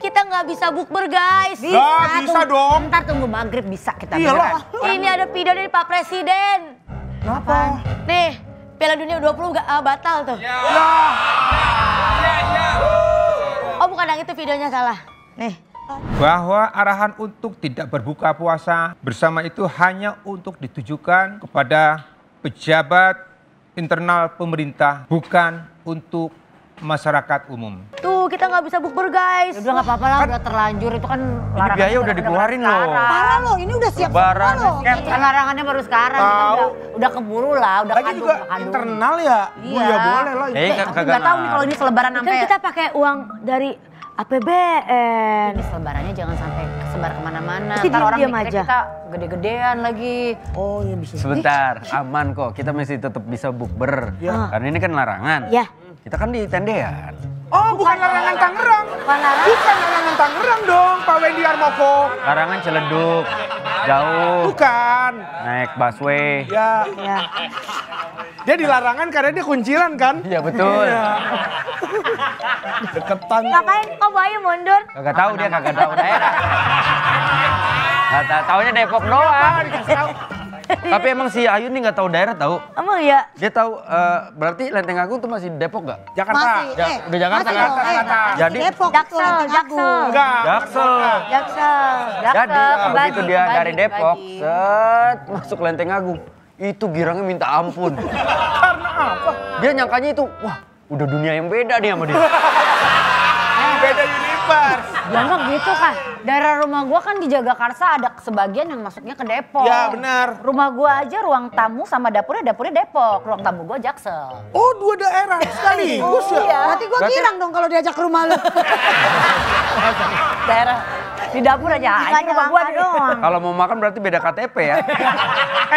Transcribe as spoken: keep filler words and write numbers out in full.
kita nggak bisa bukber guys. Bisa, nah, bisa tunggu, dong. Ntar tunggu maghrib bisa kita. Iya loh. Ini ada video dari Pak Presiden. Kenapa? Nih, Piala Dunia U dua puluh nggak uh, batal tuh. Ya. Oh bukan yang itu videonya salah. Nih. Bahwa arahan untuk tidak berbuka puasa bersama itu hanya untuk ditujukan kepada pejabat internal pemerintah, bukan untuk masyarakat umum. Tuh kita nggak bisa bukber guys. Ya udah nggak apa-apa lah, udah terlanjur itu kan larangan. biaya udah dikeluarin loh. Parah loh, ini udah siap Lebaran, semua loh. Kan larangannya baru sekarang, kita udah, udah keburu lah, udah Lagi kadung, juga udah kadung. internal ya. Iya. Ya boleh lah. Eh, Tapi kagak nggak tahu nih kalau ini selebaran Kan sampai. kita pakai uang dari A P B N. Ini selebarannya jangan sampai kesebar kemana-mana. Nanti Ntar orang diam mikirnya aja. kita gede-gedean lagi. Oh iya bisa. Sebentar, aman kok. Kita masih tetap bisa bukber. Ya. Karena ini kan larangan. Ya. Kita kan di tendean. Oh bukan larangan Tangerang. Bukan larangan. Bukan larangan Tangerang dong Pak Wendy Armoko. Larangan Ciledug, jauh, Bukan. naik busway. Ya. Ya. Dia dilarangan karena dia kuncilan kan? Iya betul. Deketan. Ngapain kok Bayu mundur? Kagak tahu dia, kagak tahu daerah. Kagak taunya Depok doang. Tapi emang si Ayu nih nggak tahu daerah tahu. Emang ya? Dia tahu eh, berarti Lenteng Agung tuh masih Depok nggak? Jakarta. Masih, Ya, eh, udah Jakarta masih kan? loh, eh, Jakarta. Jadi- Depok, Jaksel, tuh, Lenteng Jaksel. Agung. Enggak. Jaksel. Jaksel. Jadi kebagi, begitu dia kebagi, dari Depok, kebagi. set masuk Lenteng Agung, itu girangnya minta ampun. Karena apa? Dia nyangkanya itu, wah udah dunia yang beda nih sama dia. Beda universe. Ya enggak gitu kan. Daerah rumah gua kan di Jagakarsa ada sebagian yang masuknya ke Depok. Ya benar. Rumah gua aja ruang tamu sama dapurnya dapurnya Depok, ruang tamu gua Jaksel. Oh dua daerah sekaligus ya? Iya. Berarti gue girang dong kalau diajak ke rumah lu. Daerah di dapur aja. Bukannya Ini rumah gua langka nih. doang. Kalau mau makan berarti beda K T P ya.